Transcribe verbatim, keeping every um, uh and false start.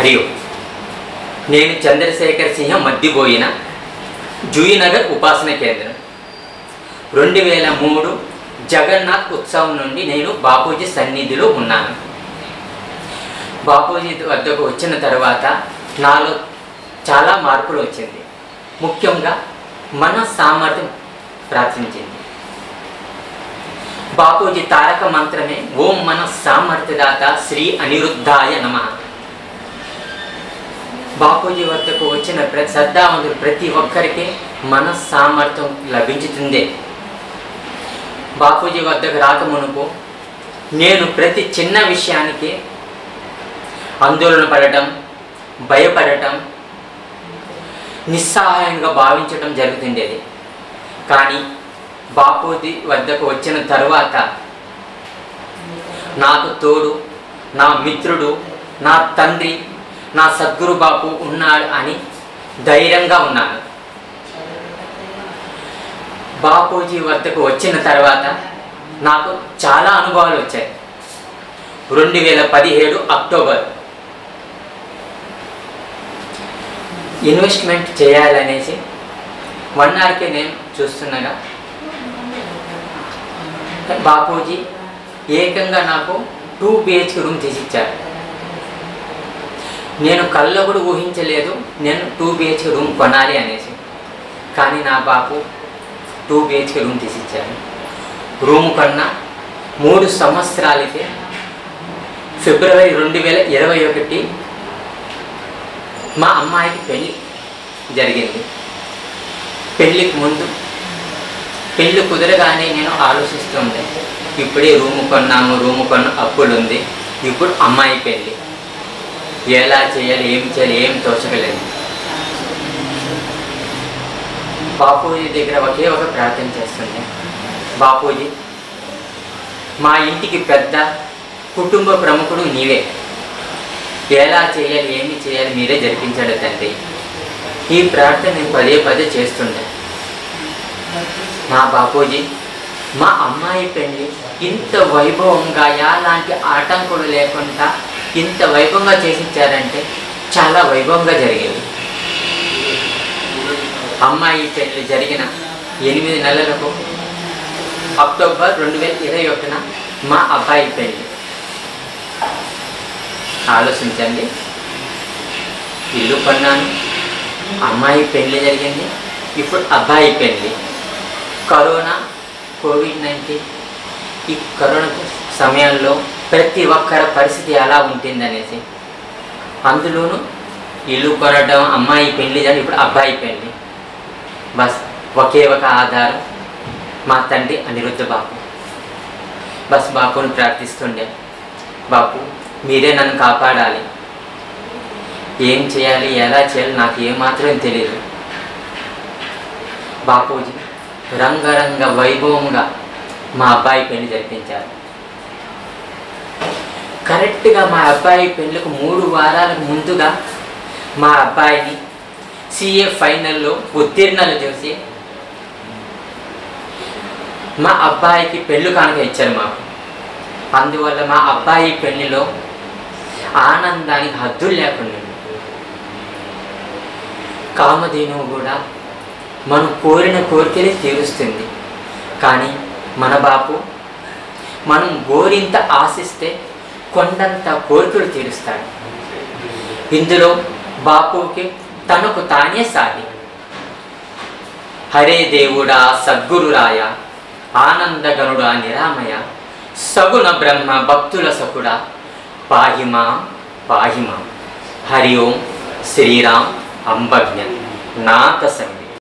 हरि ओम। నేను చంద్రశేఖర్ సింహ మద్దిబోయిన జూయినగర్ ఉపాసన కేంద్రం రెండు వేల మూడు జగన్నాథ్ ఉత్సవం నుండి నేను బాపూజీ సన్నిధిలో ఉన్నాను. బాపూజీ వద్దకు వచ్చిన తర్వాత నాలో చాలా మార్పులు వచ్చింది. ముఖ్యంగా మన సామర్థ్యం ప్రార్థించింది. బాపూజీ తారక మంత్రమే ఓం మన సామర్థ్యదాత శ్రీ అనిరుద్ధాయ నమః. బాపూజీ వద్దకు వచ్చిన ప్రతి శ్రద్ధావంతులు ప్రతి ఒక్కరికి మన సామర్థ్యం లభించుతుందే. బాపూజీ వద్దకు రాకమునుపు నేను ప్రతి చిన్న విషయానికి ఆందోళన పడటం, భయపడటం, నిస్సహాయంగా భావించటం జరుగుతుండేది. కానీ బాపూజీ వద్దకు వచ్చిన తరువాత నాకు తోడు నా మిత్రుడు, నా తండ్రి, నా సద్గురు బాపు ఉన్నాడు అని ధైర్యంగా ఉన్నాను. బాపూజీ వద్దకు వచ్చిన తర్వాత నాకు చాలా అనుభవాలు వచ్చాయి. రెండు వేల పదిహేడు అక్టోబర్ ఇన్వెస్ట్మెంట్ చేయాలనేసి వన్ ఆర్కే నేను చూస్తుండగా బాపూజీ ఏకంగా నాకు టూ బిహెచ్కే రూమ్ తీసిచ్చారు. నేను కళ్ళ కూడా ఊహించలేదు నేను టూ బిహెచ్కే రూమ్ కొనాలి అనేసి. కానీ నా బాపు టూ బిహెచ్కే రూమ్ తీసిచ్చారు. రూమ్ కన్నా మూడు సంవత్సరాలకే ఫిబ్రవరి రెండు వేల ఇరవై ఒకటి మా అమ్మాయికి పెళ్ళి జరిగింది. పెళ్ళికి ముందు పెళ్ళి కుదరగానే నేను ఆలోచిస్తుండే, ఇప్పుడే రూము కొన్నాము, రూము కొన్న అప్పులు ఉంది, ఇప్పుడు అమ్మాయి పెళ్ళి ఎలా చేయాలి, ఏం చేయాలి, ఏం తోచగలేదు. బాపూజీ దగ్గర ఒకే ఒక ప్రార్థన చేస్తుండే, బాపూజీ మా ఇంటికి పెద్ద కుటుంబ ప్రముఖుడు నీవే, ఎలా చేయాలి, ఏమి చేయాలి మీరే జరిపించాడు తండ్రి. ఈ ప్రార్థన నేను పదే పదే చేస్తుండే. మా బాపూజీ మా అమ్మాయి పెళ్ళి ఇంత వైభవంగా ఎలాంటి ఆటంకులు లేకుండా ఇంత వైభవంగా చేసిచ్చారంటే చాలా వైభవంగా జరిగింది. అమ్మాయి పెళ్ళి జరిగిన ఎనిమిది నెలలకు అక్టోబర్ రెండు వేల ఇరవై ఒకటిన మా అబ్బాయి పెళ్ళి. ఆలోచించండి, ఇల్లు కొన్నాను, అమ్మాయి పెళ్ళి జరిగింది, ఇప్పుడు అబ్బాయి పెళ్ళి. కరోనా కోవిడ్ నైన్టీన్ ఈ కరోనా సమయంలో ప్రతి ఒక్కరి పరిస్థితి ఎలా ఉంటుందనేసి, అందులోనూ ఇల్లు కొనడం, అమ్మాయి పెళ్ళి జరిగి ఇప్పుడు అబ్బాయి పెళ్ళి. బస్ ఒకే ఒక ఆధారం మా తండ్రి అనిరుద్ధ బాపు. బస్ బాపుని ప్రార్థిస్తుండే, బాపు మీరే నన్ను కాపాడాలి, ఏం చేయాలి, ఎలా చేయాలి నాకు ఏమాత్రం తెలియదు. బాపూజీ రంగరంగ వైభవంగా మా అబ్బాయి పెళ్లి జరిపించారు. కరెక్ట్గా మా అబ్బాయి పెళ్ళికి మూడు వారాలకు ముందుగా మా అబ్బాయిని సిఏ ఫైనల్లో ఉత్తీర్ణలు చేసి మా అబ్బాయికి పెళ్ళి కానుక ఇచ్చారు మాకు. అందువల్ల మా అబ్బాయి పెళ్ళిలో ఆనందానికి హద్దులు లేకుండా. కామధేనువు కూడా మనం కోరిన కోరికలే తీరుస్తుంది, కానీ మన బాపు మనం గోరింత ఆశిస్తే కొండంత కోరికలు తీరుస్తాడు. ఇందులో బాపుకి తనకు తానే సాగి, హరే దేవుడా సద్గురురాయ ఆనందగనుడా నిరామయ సగుణ బ్రహ్మ భక్తుల సకుడా పాహిమా పాహిమా. హరి ఓం శ్రీరామ్ అంబజ్ఞ నాథ సంగ.